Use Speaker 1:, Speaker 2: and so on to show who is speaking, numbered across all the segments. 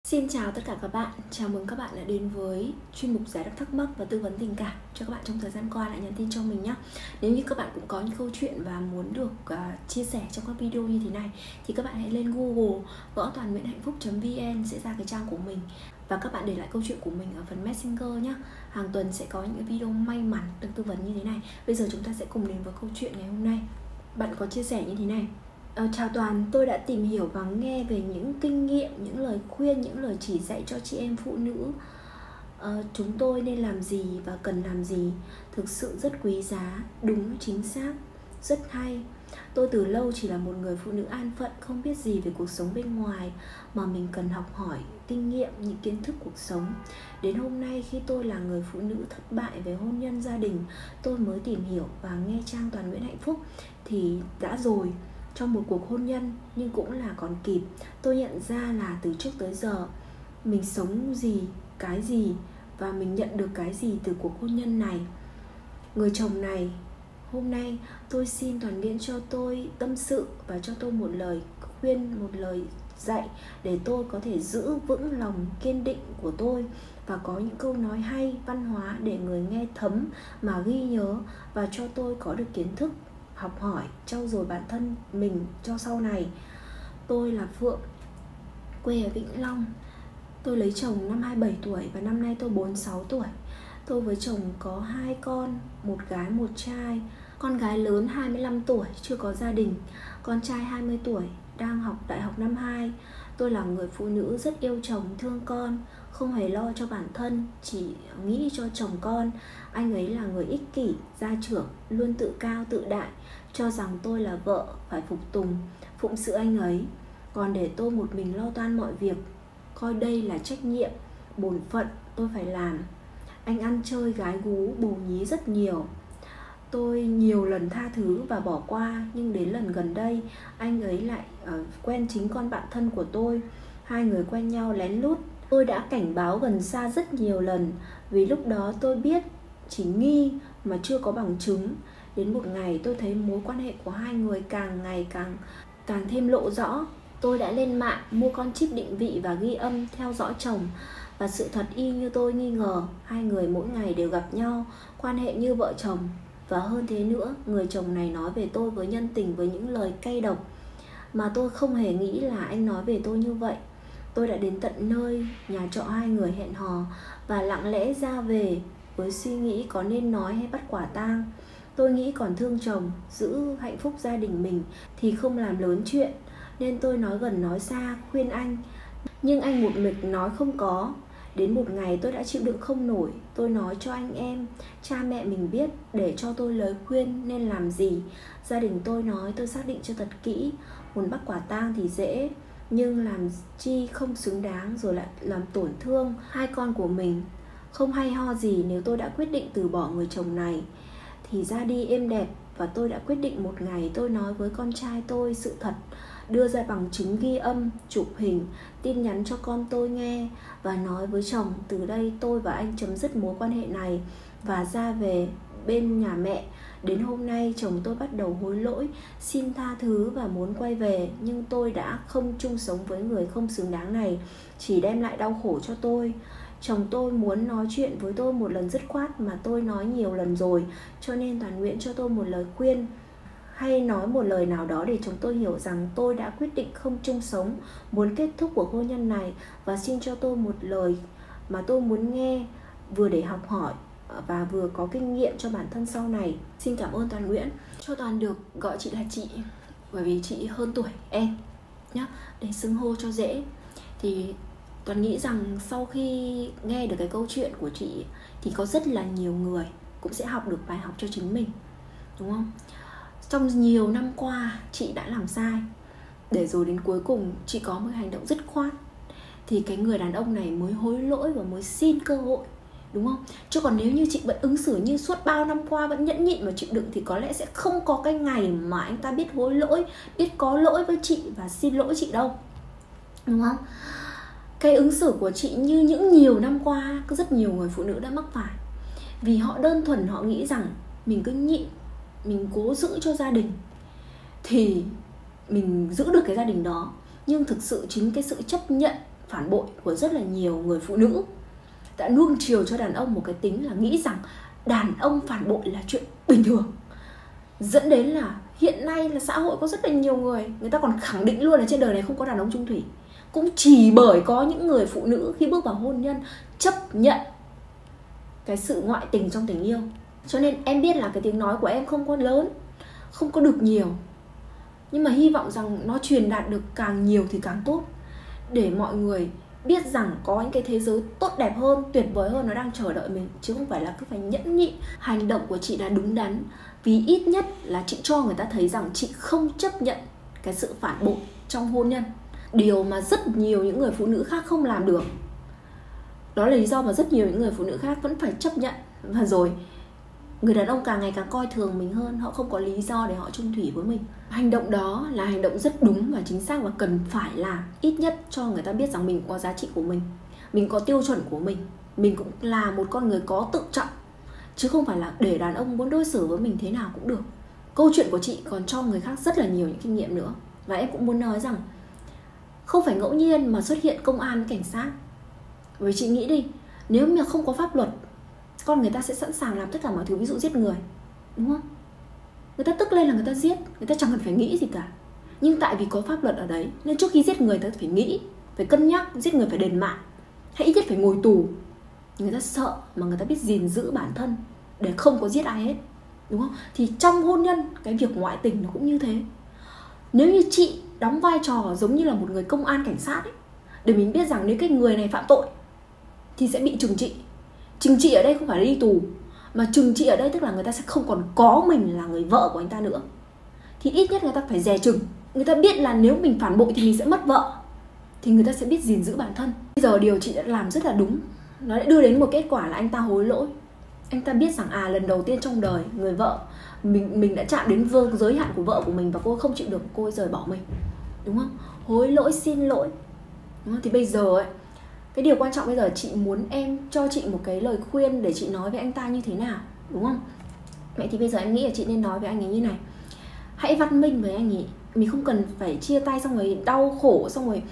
Speaker 1: Xin chào tất cả các bạn, chào mừng các bạn đã đến với chuyên mục giải đáp thắc mắc và tư vấn tình cảm cho các bạn trong thời gian qua. Lại nhắn tin cho mình nhé. Nếu như các bạn cũng có những câu chuyện và muốn được chia sẻ trong các video như thế này thì các bạn hãy lên Google gõ toannguyenhhạnhphúc.vn sẽ ra cái trang của mình và các bạn để lại câu chuyện của mình ở phần Messenger nhé. Hàng tuần sẽ có những video may mắn được tư vấn như thế này. Bây giờ chúng ta sẽ cùng đến với câu chuyện ngày hôm nay. Bạn có chia sẻ như thế này: chào Toàn, tôi đã tìm hiểu và nghe về những kinh nghiệm, những lời khuyên, những lời chỉ dạy cho chị em phụ nữ. Chúng tôi nên làm gì và cần làm gì. Thực sự rất quý giá, đúng, chính xác, rất hay. Tôi từ lâu chỉ là một người phụ nữ an phận, không biết gì về cuộc sống bên ngoài mà mình cần học hỏi, kinh nghiệm, những kiến thức cuộc sống. Đến hôm nay khi tôi là người phụ nữ thất bại về hôn nhân gia đình, tôi mới tìm hiểu và nghe trang Toàn Nguyễn Hạnh Phúc thì đã rồi. Trong một cuộc hôn nhân nhưng cũng là còn kịp. Tôi nhận ra là từ trước tới giờ mình sống gì, cái gì và mình nhận được cái gì từ cuộc hôn nhân này. Người chồng này, hôm nay tôi xin Toàn Nguyễn cho tôi tâm sự và cho tôi một lời khuyên, một lời dạy để tôi có thể giữ vững lòng kiên định của tôi và có những câu nói hay, văn hóa để người nghe thấm mà ghi nhớ và cho tôi có được kiến thức, học hỏi, trau dồi bản thân mình cho sau này. Tôi là Phượng, quê ở Vĩnh Long. Tôi lấy chồng năm 27 tuổi và năm nay tôi 46 tuổi. Tôi với chồng có 2 con, một gái một trai. Con gái lớn 25 tuổi, chưa có gia đình. Con trai 20 tuổi, đang học đại học năm 2. Tôi là người phụ nữ rất yêu chồng, thương con, không hề lo cho bản thân, chỉ nghĩ cho chồng con. Anh ấy là người ích kỷ, gia trưởng, luôn tự cao tự đại, cho rằng tôi là vợ phải phục tùng, phụng sự anh ấy. Còn để tôi một mình lo toan mọi việc, coi đây là trách nhiệm, bổn phận tôi phải làm. Anh ăn chơi gái gú, bồ nhí rất nhiều. Tôi nhiều lần tha thứ và bỏ qua, nhưng đến lần gần đây anh ấy lại quen chính con bạn thân của tôi. Hai người quen nhau lén lút. Tôi đã cảnh báo gần xa rất nhiều lần, vì lúc đó tôi biết chỉ nghi mà chưa có bằng chứng. Đến một ngày tôi thấy mối quan hệ của hai người càng ngày càng thêm lộ rõ. Tôi đã lên mạng mua con chip định vị và ghi âm theo dõi chồng. Và sự thật y như tôi nghi ngờ, hai người mỗi ngày đều gặp nhau, quan hệ như vợ chồng. Và hơn thế nữa, người chồng này nói về tôi với nhân tình, với những lời cay độc mà tôi không hề nghĩ là anh nói về tôi như vậy. Tôi đã đến tận nơi nhà trọ hai người hẹn hò và lặng lẽ ra về với suy nghĩ có nên nói hay bắt quả tang. Tôi nghĩ còn thương chồng, giữ hạnh phúc gia đình mình thì không làm lớn chuyện, nên tôi nói gần nói xa khuyên anh. Nhưng anh một mực nói không có. Đến một ngày tôi đã chịu đựng không nổi. Tôi nói cho anh em, cha mẹ mình biết để cho tôi lời khuyên nên làm gì. Gia đình tôi nói tôi xác định cho thật kỹ. Muốn bắt quả tang thì dễ, nhưng làm chi không xứng đáng rồi lại làm tổn thương hai con của mình. Không hay ho gì nếu tôi đã quyết định từ bỏ người chồng này thì ra đi êm đẹp. Và tôi đã quyết định một ngày tôi nói với con trai tôi sự thật, đưa ra bằng chứng ghi âm, chụp hình, tin nhắn cho con tôi nghe và nói với chồng từ đây tôi và anh chấm dứt mối quan hệ này và ra về bên nhà mẹ. Đến hôm nay chồng tôi bắt đầu hối lỗi, xin tha thứ và muốn quay về, nhưng tôi đã không chung sống với người không xứng đáng này, chỉ đem lại đau khổ cho tôi. Chồng tôi muốn nói chuyện với tôi một lần dứt khoát mà tôi nói nhiều lần rồi, cho nên Toàn Nguyễn cho tôi một lời khuyên hay nói một lời nào đó để chồng tôi hiểu rằng tôi đã quyết định không chung sống, muốn kết thúc cuộc hôn nhân này, và xin cho tôi một lời mà tôi muốn nghe, vừa để học hỏi và vừa có kinh nghiệm cho bản thân sau này. Xin cảm ơn Toàn Nguyễn. Cho Toàn được gọi chị là chị, bởi vì chị hơn tuổi em nhá, để xưng hô cho dễ. Thì Toàn nghĩ rằng sau khi nghe được cái câu chuyện của chị thì có rất là nhiều người cũng sẽ học được bài học cho chính mình, đúng không? Trong nhiều năm qua chị đã làm sai, để rồi đến cuối cùng chị có một hành động dứt khoát thì cái người đàn ông này mới hối lỗi và mới xin cơ hội, đúng không? Chứ còn nếu như chị vẫn ứng xử như suốt bao năm qua vẫn nhẫn nhịn và chịu đựng thì có lẽ sẽ không có cái ngày mà anh ta biết hối lỗi, biết có lỗi với chị và xin lỗi chị đâu, đúng không? Cái ứng xử của chị như những nhiều năm qua có rất nhiều người phụ nữ đã mắc phải, vì họ đơn thuần họ nghĩ rằng mình cứ nhịn, mình cố giữ cho gia đình thì mình giữ được cái gia đình đó. Nhưng thực sự chính cái sự chấp nhận phản bội của rất là nhiều người phụ nữ đã nuông chiều cho đàn ông một cái tính là nghĩ rằng đàn ông phản bội là chuyện bình thường, dẫn đến là hiện nay là xã hội có rất là nhiều người ta còn khẳng định luôn là trên đời này không có đàn ông chung thủy, cũng chỉ bởi có những người phụ nữ khi bước vào hôn nhân chấp nhận cái sự ngoại tình trong tình yêu. Cho nên em biết là cái tiếng nói của em không có lớn, không có được nhiều, nhưng mà hy vọng rằng nó truyền đạt được càng nhiều thì càng tốt, để mọi người biết rằng có những cái thế giới tốt đẹp hơn, tuyệt vời hơn nó đang chờ đợi mình, chứ không phải là cứ phải nhẫn nhịn. Hành động của chị là đúng đắn, vì ít nhất là chị cho người ta thấy rằng chị không chấp nhận cái sự phản bội trong hôn nhân, điều mà rất nhiều những người phụ nữ khác không làm được. Đó là lý do mà rất nhiều những người phụ nữ khác vẫn phải chấp nhận. Và rồi người đàn ông càng ngày càng coi thường mình hơn, họ không có lý do để họ chung thủy với mình. Hành động đó là hành động rất đúng và chính xác, và cần phải là ít nhất cho người ta biết rằng mình có giá trị của mình có tiêu chuẩn của mình cũng là một con người có tự trọng, chứ không phải là để đàn ông muốn đối xử với mình thế nào cũng được. Câu chuyện của chị còn cho người khác rất là nhiều những kinh nghiệm nữa. Và em cũng muốn nói rằng không phải ngẫu nhiên mà xuất hiện công an, cảnh sát. Bởi chị nghĩ đi, nếu mà không có pháp luật, con người ta sẽ sẵn sàng làm tất cả mọi thứ, ví dụ giết người, đúng không? Người ta tức lên là người ta giết, người ta chẳng cần phải nghĩ gì cả. Nhưng tại vì có pháp luật ở đấy, nên trước khi giết người ta phải nghĩ, phải cân nhắc, giết người phải đền mạng, hay ít nhất phải ngồi tù. Người ta sợ mà người ta biết gìn giữ bản thân để không có giết ai hết, đúng không? Thì trong hôn nhân, cái việc ngoại tình nó cũng như thế. Nếu như chị đóng vai trò giống như là một người công an, cảnh sát ấy, để mình biết rằng nếu cái người này phạm tội thì sẽ bị trừng trị. Trừng trị ở đây không phải là đi tù, mà trừng trị ở đây tức là người ta sẽ không còn có mình là người vợ của anh ta nữa. Thì ít nhất người ta phải dè chừng. Người ta biết là nếu mình phản bội thì mình sẽ mất vợ, thì người ta sẽ biết gìn giữ bản thân. Bây giờ điều chị đã làm rất là đúng, nó đã đưa đến một kết quả là anh ta hối lỗi. Anh ta biết rằng lần đầu tiên trong đời người vợ mình đã chạm đến giới hạn của vợ của mình, và cô không chịu được, cô ấy rời bỏ mình, đúng không? Hối lỗi, xin lỗi, đúng không? Thì bây giờ ấy, cái điều quan trọng bây giờ chị muốn em cho chị một cái lời khuyên để chị nói với anh ta như thế nào, đúng không? Vậy thì bây giờ em nghĩ là chị nên nói với anh ấy như này: hãy văn minh với anh ấy. Mình không cần phải chia tay xong rồi đau khổ, xong rồi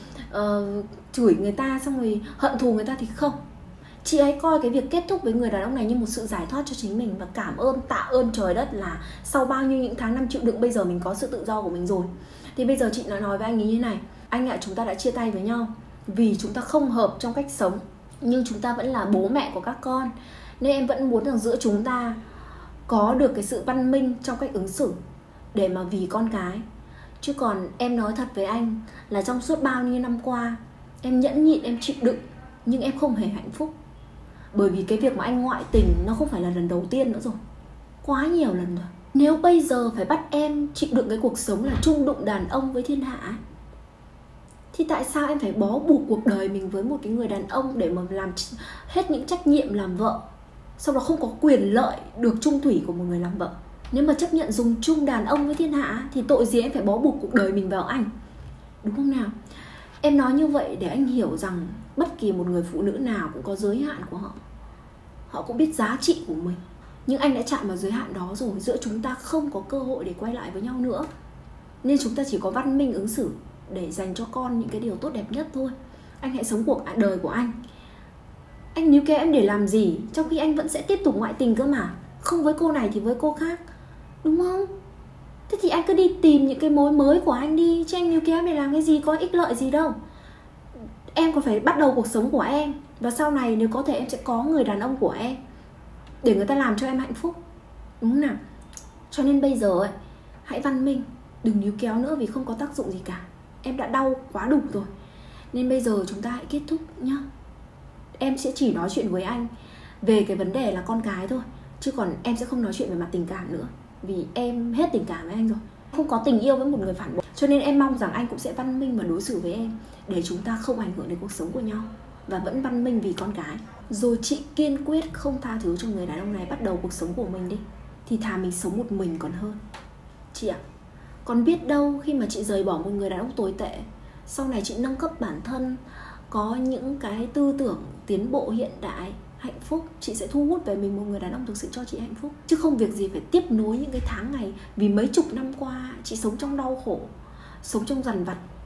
Speaker 1: chửi người ta, xong rồi hận thù người ta, thì không. Chị hãy coi cái việc kết thúc với người đàn ông này như một sự giải thoát cho chính mình, và cảm ơn, tạ ơn trời đất là sau bao nhiêu những tháng năm chịu đựng, bây giờ mình có sự tự do của mình rồi. Thì bây giờ chị nói với anh ấy như này: anh ạ, chúng ta đã chia tay với nhau vì chúng ta không hợp trong cách sống, nhưng chúng ta vẫn là bố mẹ của các con, nên em vẫn muốn rằng giữa chúng ta có được cái sự văn minh trong cách ứng xử, để mà vì con cái. Chứ còn em nói thật với anh là trong suốt bao nhiêu năm qua em nhẫn nhịn, em chịu đựng, nhưng em không hề hạnh phúc. Bởi vì cái việc mà anh ngoại tình nó không phải là lần đầu tiên nữa rồi, quá nhiều lần rồi. Nếu bây giờ phải bắt em chịu đựng cái cuộc sống là chung đụng đàn ông với thiên hạ ấy, thì tại sao em phải bó buộc cuộc đời mình với một cái người đàn ông để mà làm hết những trách nhiệm làm vợ, sau đó không có quyền lợi được chung thủy của một người làm vợ? Nếu mà chấp nhận dùng chung đàn ông với thiên hạ thì tội gì em phải bó buộc cuộc đời mình vào anh, đúng không nào? Em nói như vậy để anh hiểu rằng bất kỳ một người phụ nữ nào cũng có giới hạn của họ. Họ cũng biết giá trị của mình. Nhưng anh đã chạm vào giới hạn đó rồi, giữa chúng ta không có cơ hội để quay lại với nhau nữa. Nên chúng ta chỉ có văn minh ứng xử để dành cho con những cái điều tốt đẹp nhất thôi. Anh hãy sống cuộc đời của anh. Anh níu kéo em để làm gì, trong khi anh vẫn sẽ tiếp tục ngoại tình cơ mà. Không với cô này thì với cô khác, đúng không? Thế thì anh cứ đi tìm những cái mối mới của anh đi, chứ anh níu kéo em để làm cái gì, có ích lợi gì đâu. Em còn phải bắt đầu cuộc sống của em, và sau này nếu có thể em sẽ có người đàn ông của em để người ta làm cho em hạnh phúc, đúng không nào? Cho nên bây giờ ấy, hãy văn minh, đừng níu kéo nữa vì không có tác dụng gì cả. Em đã đau quá đủ rồi. Nên bây giờ chúng ta hãy kết thúc nhá. Em sẽ chỉ nói chuyện với anh về cái vấn đề là con cái thôi, chứ còn em sẽ không nói chuyện về mặt tình cảm nữa, vì em hết tình cảm với anh rồi, không có tình yêu với một người phản bội. Cho nên em mong rằng anh cũng sẽ văn minh và đối xử với em, để chúng ta không ảnh hưởng đến cuộc sống của nhau, và vẫn văn minh vì con cái. Rồi chị kiên quyết không tha thứ cho người đàn ông này bắt đầu cuộc sống của mình đi, thì thà mình sống một mình còn hơn. Chị ạ, còn biết đâu khi mà chị rời bỏ một người đàn ông tồi tệ, sau này chị nâng cấp bản thân, có những cái tư tưởng tiến bộ hiện đại, hạnh phúc, chị sẽ thu hút về mình một người đàn ông thực sự cho chị hạnh phúc. Chứ không việc gì phải tiếp nối những cái tháng ngày, vì mấy chục năm qua chị sống trong đau khổ, sống trong dằn vặt,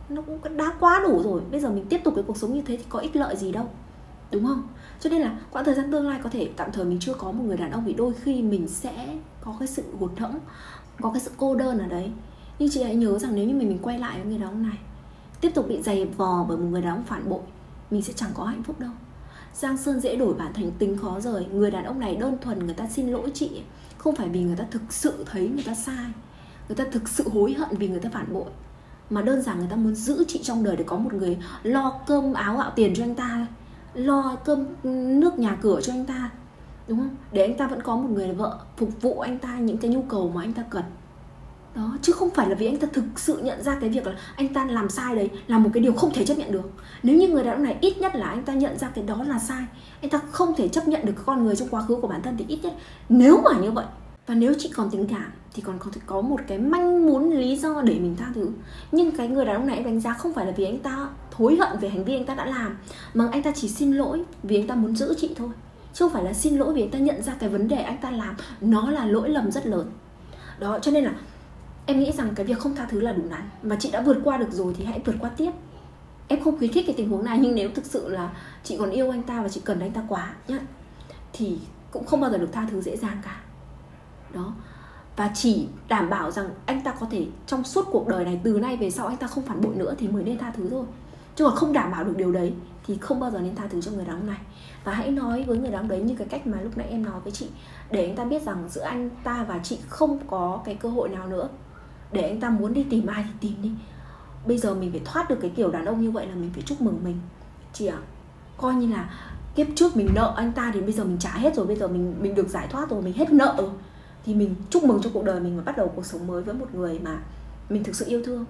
Speaker 1: nó cũng đã quá đủ rồi. Bây giờ mình tiếp tục cái cuộc sống như thế thì có ích lợi gì đâu, đúng không? Cho nên là quãng thời gian tương lai có thể tạm thời mình chưa có một người đàn ông, vì đôi khi mình sẽ có cái sự hụt hẫng, có cái sự cô đơn ở đấy. Nhưng chị hãy nhớ rằng nếu như mình quay lại với người đàn ông này, tiếp tục bị giày vò bởi một người đàn ông phản bội, mình sẽ chẳng có hạnh phúc đâu. Giang sơn dễ đổi bản thành tính khó rời. Người đàn ông này đơn thuần người ta xin lỗi chị, không phải vì người ta thực sự thấy người ta sai, người ta thực sự hối hận vì người ta phản bội, mà đơn giản người ta muốn giữ chị trong đời để có một người lo cơm áo gạo tiền cho anh ta, lo cơm nước nhà cửa cho anh ta, đúng không? Để anh ta vẫn có một người vợ phục vụ anh ta những cái nhu cầu mà anh ta cần. Đó, chứ không phải là vì anh ta thực sự nhận ra cái việc là anh ta làm sai đấy là một cái điều không thể chấp nhận được. Nếu như người đàn ông này ít nhất là anh ta nhận ra cái đó là sai, anh ta không thể chấp nhận được con người trong quá khứ của bản thân, thì ít nhất nếu mà như vậy, và nếu chị còn tình cảm thì còn có một cái manh muốn lý do để mình tha thứ. Nhưng cái người đàn ông này em đánh giá không phải là vì anh ta hối hận về hành vi anh ta đã làm, mà anh ta chỉ xin lỗi vì anh ta muốn giữ chị thôi, chứ không phải là xin lỗi vì anh ta nhận ra cái vấn đề anh ta làm nó là lỗi lầm rất lớn. Đó, cho nên là em nghĩ rằng cái việc không tha thứ là đúng đắn, mà chị đã vượt qua được rồi thì hãy vượt qua tiếp. Em không khuyến khích cái tình huống này, nhưng nếu thực sự là chị còn yêu anh ta và chị cần anh ta quá nhá, thì cũng không bao giờ được tha thứ dễ dàng cả. Đó, và chỉ đảm bảo rằng anh ta có thể trong suốt cuộc đời này, từ nay về sau anh ta không phản bội nữa thì mới nên tha thứ thôi. Chứ còn không đảm bảo được điều đấy thì không bao giờ nên tha thứ cho người đàn ông này. Và hãy nói với người đàn ông đấy như cái cách mà lúc nãy em nói với chị, để anh ta biết rằng giữa anh ta và chị không có cái cơ hội nào nữa. Để anh ta muốn đi tìm ai thì tìm đi. Bây giờ mình phải thoát được cái kiểu đàn ông như vậy là mình phải chúc mừng mình chị ạ. Coi như là kiếp trước mình nợ anh ta thì bây giờ mình trả hết rồi, bây giờ mình được giải thoát rồi, mình hết nợ rồi, thì mình chúc mừng cho cuộc đời mình và bắt đầu cuộc sống mới với một người mà mình thực sự yêu thương.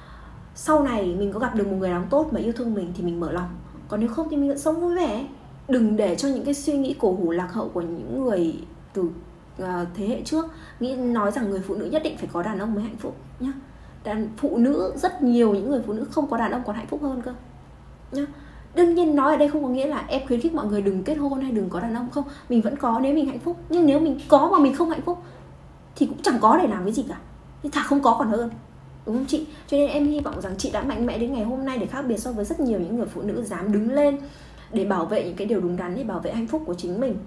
Speaker 1: Sau này mình có gặp được một người đàn ông tốt mà yêu thương mình thì mình mở lòng, còn nếu không thì mình vẫn sống vui vẻ. Đừng để cho những cái suy nghĩ cổ hủ lạc hậu của những người từ thế hệ trước nói rằng người phụ nữ nhất định phải có đàn ông mới hạnh phúc nhá. Phụ nữ rất nhiều, những người phụ nữ không có đàn ông còn hạnh phúc hơn cơ nhá. Đương nhiên nói ở đây không có nghĩa là em khuyến khích mọi người đừng kết hôn hay đừng có đàn ông, không. Mình vẫn có nếu mình hạnh phúc, nhưng nếu mình có mà mình không hạnh phúc thì cũng chẳng có để làm cái gì cả, thì thà không có còn hơn, đúng không chị? Cho nên em hy vọng rằng chị đã mạnh mẽ đến ngày hôm nay để khác biệt so với rất nhiều những người phụ nữ dám đứng lên để bảo vệ những cái điều đúng đắn, để bảo vệ hạnh phúc của chính mình.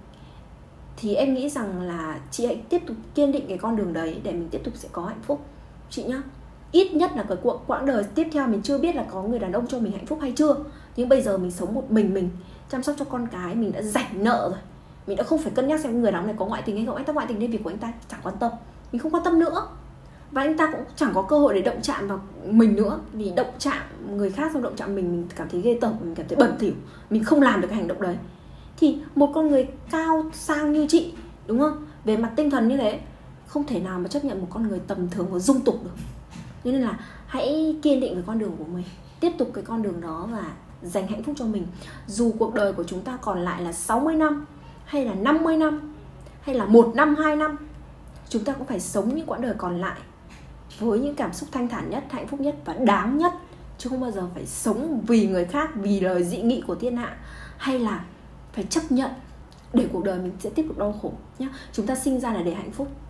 Speaker 1: Thì em nghĩ rằng là chị hãy tiếp tục kiên định cái con đường đấy để mình tiếp tục sẽ có hạnh phúc chị nhá. Ít nhất là cái quãng đời tiếp theo mình chưa biết là có người đàn ông cho mình hạnh phúc hay chưa, nhưng bây giờ mình sống một mình chăm sóc cho con cái, mình đã rảnh nợ rồi, mình đã không phải cân nhắc xem người đàn ông này có ngoại tình hay không. Anh ta ngoại tình nên việc của anh ta chẳng quan tâm, mình không quan tâm nữa, và anh ta cũng chẳng có cơ hội để động chạm vào mình nữa. Vì động chạm người khác xong động chạm mình cảm thấy ghê tởm, mình cảm thấy bẩn thỉu, mình không làm được cái hành động đấy. Thì một con người cao sang như chị, đúng không, về mặt tinh thần như thế, không thể nào mà chấp nhận một con người tầm thường và dung tục được. Nên là hãy kiên định với con đường của mình, tiếp tục cái con đường đó và dành hạnh phúc cho mình. Dù cuộc đời của chúng ta còn lại là 60 năm hay là 50 năm hay là 1 năm, 2 năm, chúng ta cũng phải sống những quãng đời còn lại với những cảm xúc thanh thản nhất, hạnh phúc nhất và đáng nhất, chứ không bao giờ phải sống vì người khác, vì lời dị nghị của thiên hạ, hay là phải chấp nhận để cuộc đời mình sẽ tiếp tục đau khổ nhé. Chúng ta sinh ra là để hạnh phúc.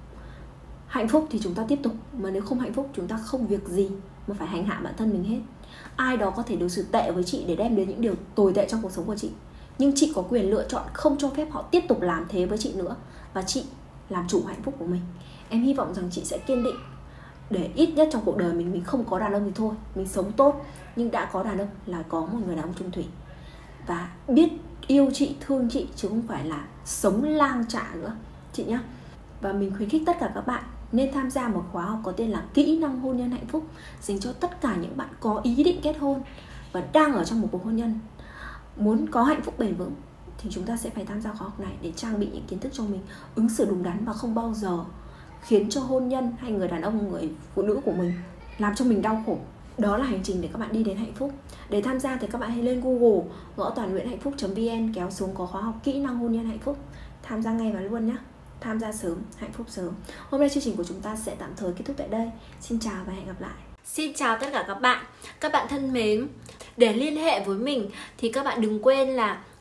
Speaker 1: Hạnh phúc thì chúng ta tiếp tục, mà nếu không hạnh phúc chúng ta không việc gì mà phải hành hạ bản thân mình hết. Ai đó có thể đối xử tệ với chị để đem đến những điều tồi tệ trong cuộc sống của chị, nhưng chị có quyền lựa chọn không cho phép họ tiếp tục làm thế với chị nữa, và chị làm chủ hạnh phúc của mình. Em hy vọng rằng chị sẽ kiên định để ít nhất trong cuộc đời mình không có đàn ông thì thôi, mình sống tốt, nhưng đã có đàn ông là có một người đàn ông trung thủy và biết yêu chị, thương chị, chứ không phải là sống lang trạ nữa chị nhé. Và mình khuyến khích tất cả các bạn nên tham gia một khóa học có tên là Kỹ năng hôn nhân hạnh phúc, dành cho tất cả những bạn có ý định kết hôn và đang ở trong một cuộc hôn nhân. Muốn có hạnh phúc bền vững thì chúng ta sẽ phải tham gia khóa học này để trang bị những kiến thức cho mình ứng xử đúng đắn và không bao giờ khiến cho hôn nhân hay người đàn ông, người phụ nữ của mình làm cho mình đau khổ. Đó là hành trình để các bạn đi đến hạnh phúc. Để tham gia thì các bạn hãy lên Google gõ toannguyενhạnhphúc.vn, kéo xuống có khóa học Kỹ năng hôn nhân hạnh phúc. Tham gia ngay và luôn nhé. Tham gia sớm, hạnh phúc sớm. Hôm nay chương trình của chúng ta sẽ tạm thời kết thúc tại đây. Xin chào và hẹn gặp lại. Xin chào tất cả các bạn. Các bạn thân mến, để liên hệ với mình thì các bạn đừng quên là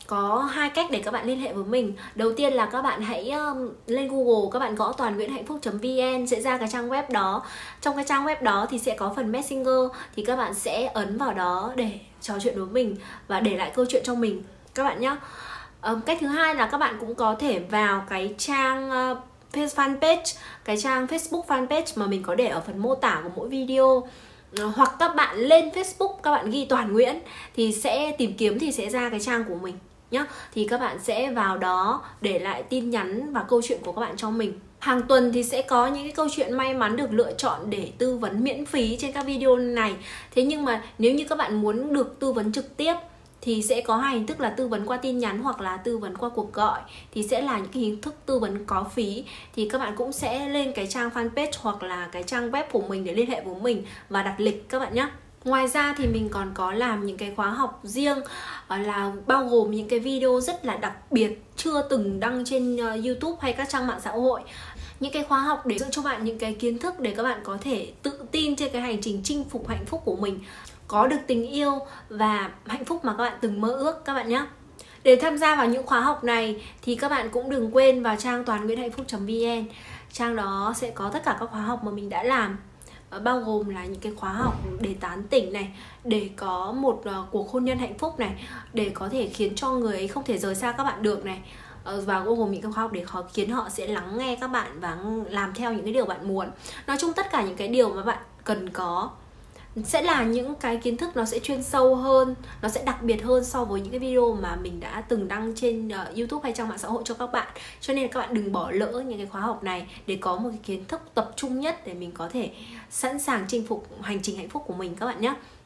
Speaker 1: có hai cách để các bạn liên hệ với mình. Đầu tiên là các bạn hãy lên Google, các bạn gõ toannguyенhhạnhphúc.vn sẽ ra cái trang web đó. Trong cái trang web đó thì sẽ có phần Messenger, thì các bạn sẽ ấn vào đó để trò chuyện với mình và để lại câu chuyện cho mình các bạn nhé. Cách thứ hai là các bạn cũng có thể vào cái trang fanpage, cái trang Facebook fanpage mà mình có để ở phần mô tả của mỗi video. Hoặc các bạn lên Facebook, các bạn ghi Toàn Nguyễn thì sẽ tìm kiếm thì sẽ ra cái trang của mình nhá. Thì các bạn sẽ vào đó để lại tin nhắn và câu chuyện của các bạn cho mình. Hàng tuần thì sẽ có những cái câu chuyện may mắn được lựa chọn để tư vấn miễn phí trên các video này. Thế nhưng mà nếu như các bạn muốn được tư vấn trực tiếp thì sẽ có hai hình thức là tư vấn qua tin nhắn hoặc là tư vấn qua cuộc gọi. Thì sẽ là những cái hình thức tư vấn có phí. Thì các bạn cũng sẽ lên cái trang fanpage hoặc là cái trang web của mình để liên hệ với mình và đặt lịch các bạn nhé. Ngoài ra thì mình còn có làm những cái khóa học riêng là bao gồm những cái video rất là đặc biệt chưa từng đăng trên YouTube hay các trang mạng xã hội. Những cái khóa học để dạy cho bạn những cái kiến thức để các bạn có thể tự tin trên cái hành trình chinh phục hạnh phúc của mình, có được tình yêu và hạnh phúc mà các bạn từng mơ ước các bạn nhé. Để tham gia vào những khóa học này thì các bạn cũng đừng quên vào trang toannguyенhhạnhphúc.vn. Trang đó sẽ có tất cả các khóa học mà mình đã làm, bao gồm là những cái khóa học để tán tỉnh này, để có một cuộc hôn nhân hạnh phúc này, để có thể khiến cho người ấy không thể rời xa các bạn được này, và bao gồm những cái khóa học để khiến họ sẽ lắng nghe các bạn và làm theo những cái điều bạn muốn. Nói chung tất cả những cái điều mà bạn cần có sẽ là những cái kiến thức nó sẽ chuyên sâu hơn, nó sẽ đặc biệt hơn so với những cái video mà mình đã từng đăng trên YouTube hay trang mạng xã hội cho các bạn. Cho nên là các bạn đừng bỏ lỡ những cái khóa học này để có một cái kiến thức tập trung nhất để mình có thể sẵn sàng chinh phục hành trình hạnh phúc của mình các bạn nhé.